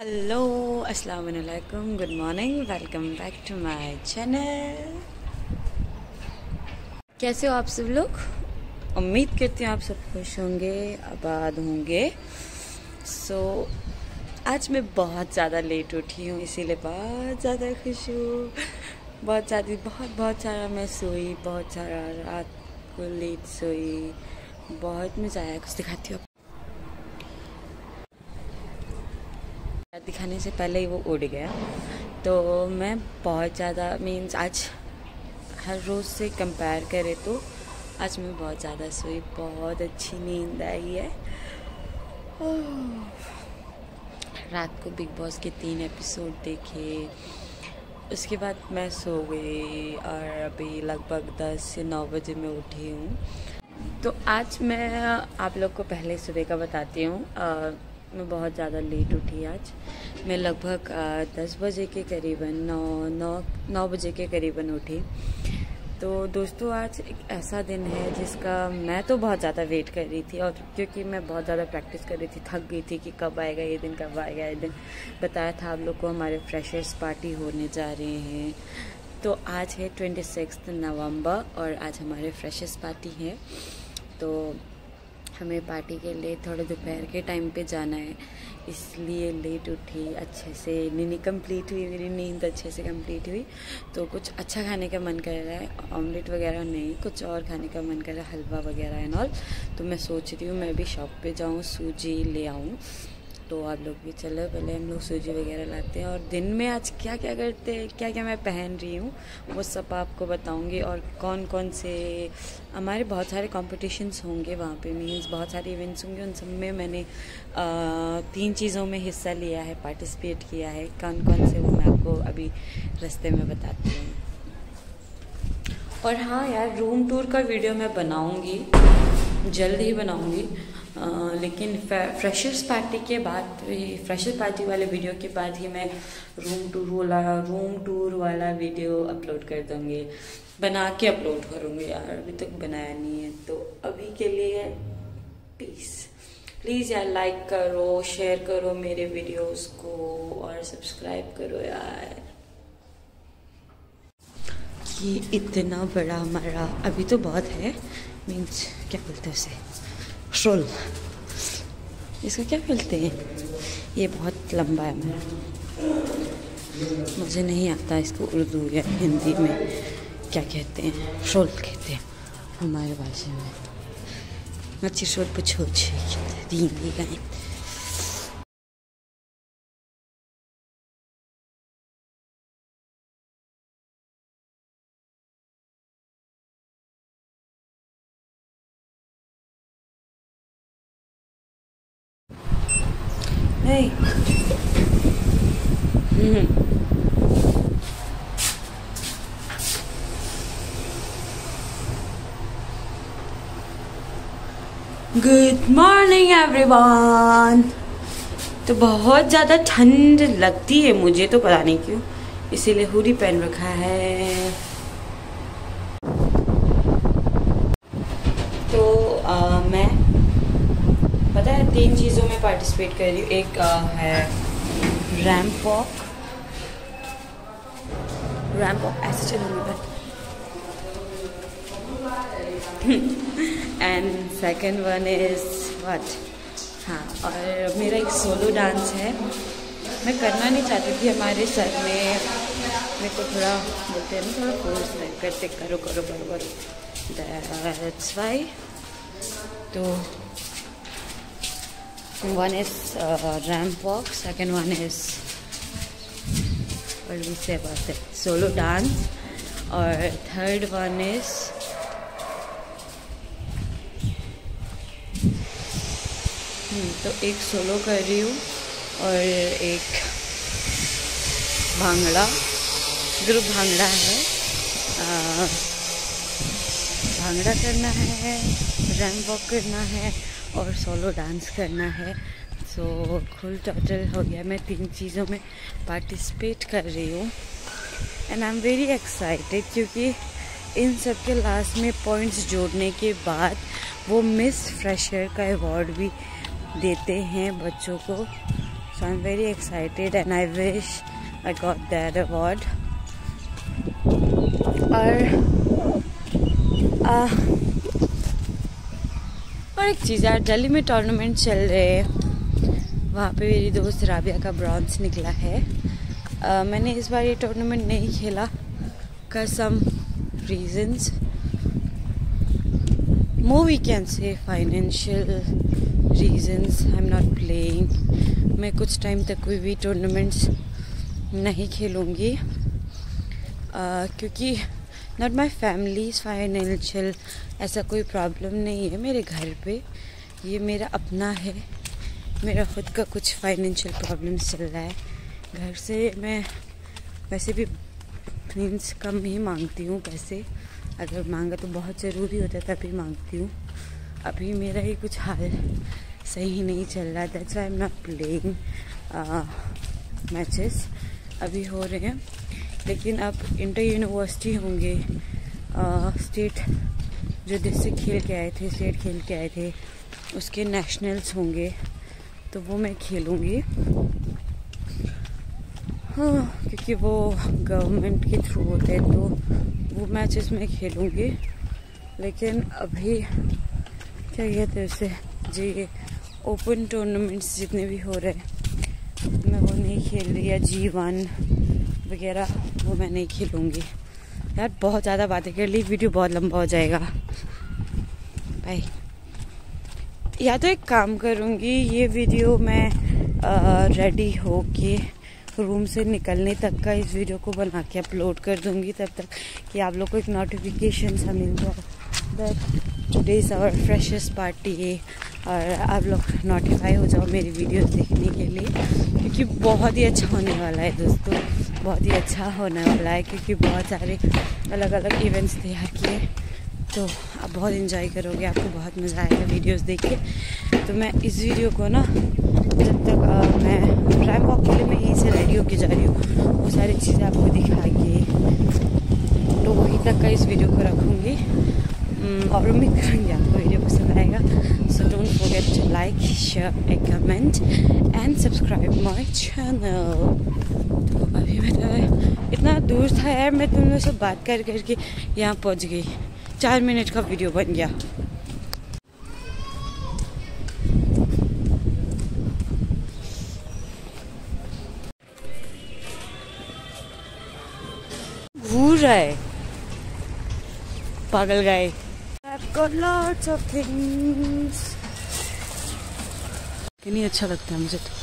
Hello अस्सलाम वालेकुम, good morning, welcome back to my channel. कैसे हो आप सब लोग? उम्मीद करती हूँ आप सब खुश होंगे, आबाद होंगे। आज मैं बहुत ज़्यादा लेट उठी हूँ, इसीलिए बहुत ज़्यादा खुश हूँ। बहुत सारा मैं सोई, बहुत सारा रात को लेट सोई, बहुत मज़ा आया। कुछ दिखाती हूँ। दिखाने से पहले ही वो उड़ गया, तो मैं बहुत ज़्यादा आज हर रोज़ से कंपेयर करें तो आज मैं बहुत ज़्यादा सोई, बहुत अच्छी नींद आई है। रात को बिग बॉस के 3 एपिसोड देखे, उसके बाद मैं सो गई और अभी लगभग 10 या 9 बजे मैं उठी हूँ। तो आज मैं आप लोग को पहले सुबह का बताती हूँ। मैं बहुत ज़्यादा लेट उठी आज। मैं लगभग 10 बजे के करीबन 9 बजे के करीबन उठी। तो दोस्तों, आज एक ऐसा दिन है जिसका मैं तो बहुत ज़्यादा वेट कर रही थी, और क्योंकि मैं बहुत ज़्यादा प्रैक्टिस कर रही थी, थक गई थी कि कब आएगा ये दिन, कब आएगा ये दिन। बताया था आप लोग को हमारे फ्रेशर्स पार्टी होने जा रहे हैं। तो आज है 26 नवंबर और आज हमारे फ्रेशर्स पार्टी है। तो हमें पार्टी के लिए थोड़े दोपहर के टाइम पे जाना है, इसलिए लेट उठी। अच्छे से नींद कंप्लीट हुई, मेरी नींद अच्छे से कंप्लीट हुई। तो कुछ अच्छा खाने का मन कर रहा है, ऑमलेट वगैरह नहीं, कुछ और खाने का मन कर रहा है, हलवा वगैरह एंड ऑल। तो मैं सोच रही हूँ मैं भी शॉप पे जाऊँ, सूजी ले आऊँ। तो आप लोग भी चलो, पहले हम लोग सूजी वगैरह लाते हैं। और दिन में आज क्या क्या करते हैं, क्या क्या मैं पहन रही हूँ, वो सब आपको बताऊँगी। और कौन कौन से हमारे बहुत सारे कॉम्पिटिशन्स होंगे वहाँ पे, मीन्स बहुत सारे इवेंट्स होंगे। उन सब में मैंने 3 चीज़ों में हिस्सा लिया है, पार्टिसिपेट किया है। कौन कौन से वो मैं आपको अभी रास्ते में बताती हूँ। और हाँ यार, रूम टूर का वीडियो मैं बनाऊँगी, जल्द ही बनाऊँगी। लेकिन फ्रेशर्स पार्टी के बाद, फ्रेशर पार्टी वाले वीडियो के बाद ही मैं रूम टूर वाला वीडियो अपलोड कर दूँगी, बना के अपलोड करूँगी यार। अभी तक बनाया नहीं है। तो अभी के लिए प्लीज़ यार लाइक करो, शेयर करो मेरे वीडियोस को और सब्सक्राइब करो यार। ये इतना बड़ा हमारा अभी तो बहुत है, मीन्स क्या बोलते हैं उसे, शोल, इसका क्या बोलते हैं, ये बहुत लंबा है मेरा, मुझे नहीं आता इसको उर्दू या हिंदी में क्या कहते हैं। शोल कहते हैं हमारे भाषा में। अच्छी शोल पूछो हिंदी का। Hey. Good morning everyone. तो बहुत ज़्यादा ठंड लगती है मुझे, तो पता नहीं क्यों, इसीलिए हुडी पहन रखा है। तो मैं पता है 3 चीज़ों में पार्टिसिपेट कर रही हूँ। एक है रैंप वॉक ऐसे चलूँगी and second one is what, हाँ, और मेरा एक सोलो डांस है। मैं करना नहीं चाहती थी, हमारे सर में मेरे को थोड़ा बोलते हैं ना, थोड़ा फोर्स करते, करो करो करो करो, दैट्स वाई। तो one is ramp walk, second one is what do we say about that, solo dance, और third one is तो एक सोलो कर रही हूँ और एक भांगड़ा, ग्रुप भांगड़ा है। भांगड़ा करना है, रैंप वॉक करना है और सोलो डांस करना है। सो फुल टोटल हो गया, मैं 3 चीज़ों में पार्टिसिपेट कर रही हूँ and I am very excited, क्योंकि इन सब के लास्ट में पॉइंट्स जोड़ने के बाद वो मिस फ्रेशर का अवार्ड भी देते हैं बच्चों को। So I'm very excited and I wish I got that award. और एक चीज़ यार, दिल्ली में टूर्नामेंट चल रहे हैं, वहाँ पे मेरी दोस्त राबिया का ब्रॉन्ज निकला है। मैंने इस बार ये टूर्नामेंट नहीं खेला for some reasons. More we can say financial reasons. I'm not playing. मैं कुछ टाइम तक कोई भी टूर्नामेंट्स नहीं खेलूँगी क्योंकि नॉट माई फैमिलीज फाइनेंशियल ऐसा कोई प्रॉब्लम नहीं है मेरे घर पे। ये मेरा अपना है, मेरा ख़ुद का कुछ फाइनेंशियल प्रॉब्लम्स चल रहा है घर से। मैं वैसे भी मीन्स कम ही मांगती हूँ पैसे, अगर मांगा तो बहुत ज़रूरी होता है तभी मांगती हूँ। अभी मेरा ही कुछ हाल सही नहीं चल रहा, that's why I am not playing matches. अभी हो रहे हैं लेकिन अब इंटर यूनिवर्सिटी होंगे, स्टेट जो डिस्ट्रिक्ट खेल के आए थे, स्टेट खेल के आए थे, उसके नेशनल्स होंगे तो वो मैं खेलूँगी। हाँ, क्योंकि वो गवर्नमेंट के थ्रू होते हैं तो वो मैचेस में खेलूँगी। लेकिन अभी क्या कहते हैं उसे जी, ये ओपन टूर्नामेंट्स जितने भी हो रहे हैं मैं वो नहीं खेल रही, या G1 वगैरह वो मैं नहीं खेलूँगी। यार बहुत ज़्यादा बातें कर ली, वीडियो बहुत लंबा हो जाएगा। बाय। या तो एक काम करूँगी, ये वीडियो मैं रेडी होके रूम से निकलने तक का इस वीडियो को बना के अपलोड कर दूँगी, तब तक कि आप लोग को एक नोटिफिकेशन सा मिल जाए that today is our freshers party, और आप लोग नोटिफाई हो जाओ मेरी वीडियोस देखने के लिए, क्योंकि बहुत ही अच्छा होने वाला है दोस्तों, बहुत ही अच्छा होने वाला है। क्योंकि बहुत सारे अलग अलग इवेंट्स तैयार किए तो आप बहुत इंजॉय करोगे, आपको बहुत मज़ा आएगा वीडियोस देख के। तो मैं इस वीडियो को ना जब तक मैं रैम वॉक के लिए मैं यहीं से रेडी होके जा रही हूँ, वो सारी चीज़ें आपको दिखा के तो वहीं तक का इस वीडियो को रखूँगी। और उम्मीद करूँगी आपको वीडियो पसंद आएगा। So don't forget to like, share and comment and subscribe my channel. तो अभी मैं इतना दूर था यार, मैं तुम लोगों से बात कर करके यहाँ पहुँच गई, 4 मिनट का वीडियो बन गया। घूर रहा है पागल गाय। I've got lots of things। नहीं अच्छा लगता है मुझे तो।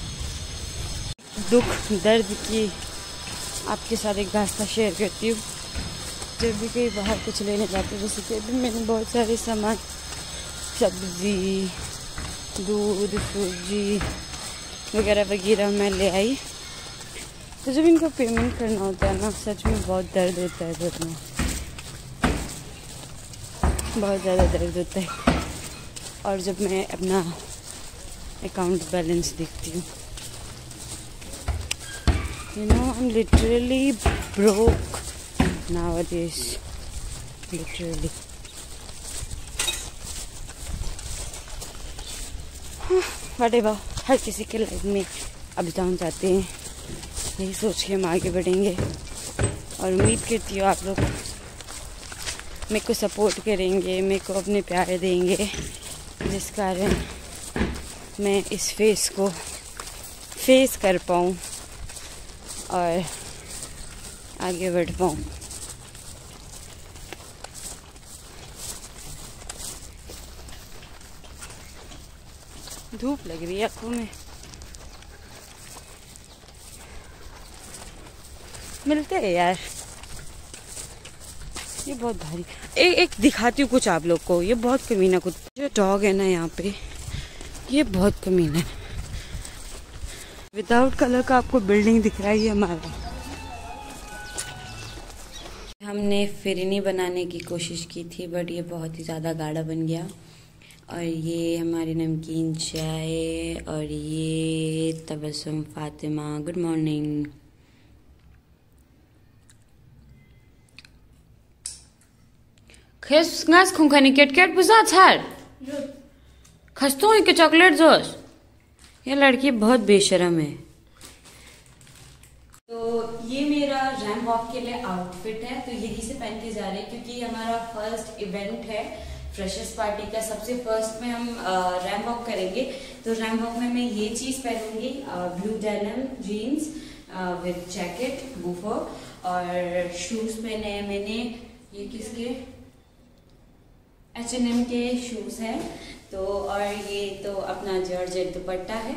दुख दर्द की आपके साथ एक दास्तां शेयर करती हूँ। जब भी कहीं बाहर कुछ लेने जाते हैं, जैसे कि अभी मैंने बहुत सारे सामान, सब्जी, दूध, सूजी वगैरह वगैरह मैं ले आई। तो जब इनको पेमेंट करना होता है ना, सच में बहुत दर्द होता है घर में, बहुत ज़्यादा दर्द होता है। और जब मैं अपना अकाउंट बैलेंस देखती हूँ, you know I am literally broke nowadays, literally। whatever, हर किसी के लाइफ में अप डाउन जाते हैं, यही सोच के हम आगे बढ़ेंगे। और उम्मीद करती हूँ आप लोग मेरे को सपोर्ट करेंगे, मेरे को अपने प्यार देंगे, जिस कारण मैं इस फेस को फेस कर पाऊँ और आगे बढ़ पाऊँ। धूप लग रही है आँखों में। मिलते हैं यार, ये बहुत भारी। एक दिखाती हूँ कुछ आप लोग को, ये बहुत कमीना कुत्ता जो डॉग है ना यहाँ पे, ये बहुत कमीना है। विदाउट कलर का आपको बिल्डिंग दिख रहा है, ये हमारा। हमने फिरनी बनाने की कोशिश की थी बट ये बहुत ही ज़्यादा गाढ़ा बन गया। और ये हमारी नमकीन चाय, और ये Tabassum Fatima, good morning. Khas kung kani KitKat buza char. Khas to ke chocolate jos. ये लड़की बहुत बेशर्म है। तो ये मेरा रैंप वॉक के लिए आउटफिट है, तो यही से पहन के जा रहे हैं क्योंकि हमारा फर्स्ट इवेंट है फ्रेशर्स पार्टी का। सबसे फर्स्ट में हम रैंप वॉक करेंगे, तो रैंप वॉक में मैं ये चीज़ पहनूंगी, blue denim jeans with jacket बूफो, और शूज पहने हैं मैंने, ये किसके, H&M के शूज हैं। तो और ये तो अपना जॉर्जेट दुपट्टा है।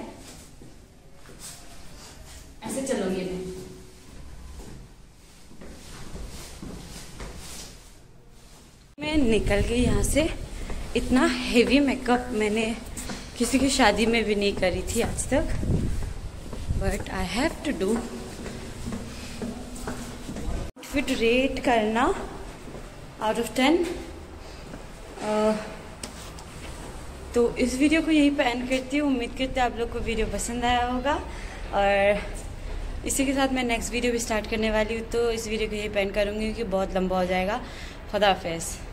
ऐसे चलूंगी मैं निकल गई यहाँ से। इतना हेवी मेकअप मैंने किसी की शादी में भी नहीं करी थी आज तक, but I have to do. Fit rate करना आउट ऑफ 10। तो इस वीडियो को यही पे एंड करती हूँ। उम्मीद करते हैं आप लोग को वीडियो पसंद आया होगा, और इसी के साथ मैं नेक्स्ट वीडियो भी स्टार्ट करने वाली हूँ। तो इस वीडियो को यही पे एंड करूँगी क्योंकि बहुत लंबा हो जाएगा। खुदा हाफिज़।